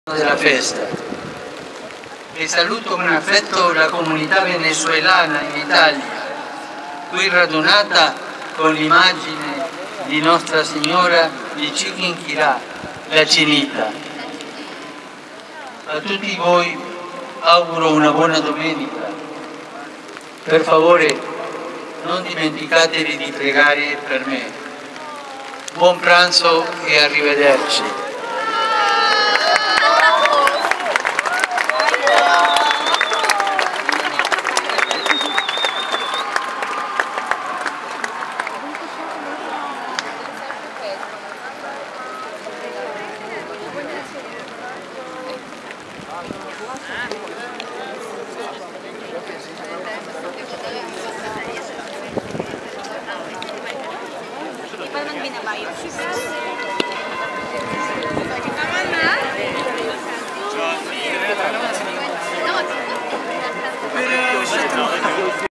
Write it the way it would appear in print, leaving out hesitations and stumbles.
della festa e saluto con affetto la comunità venezuelana in Italia, qui radunata con l'immagine di Nostra Signora di Chiquinquirá, la Cinita. A tutti voi auguro una buona domenica. Per favore, non dimenticatevi di pregare per me. Buon pranzo e arrivederci. Parang binabayad.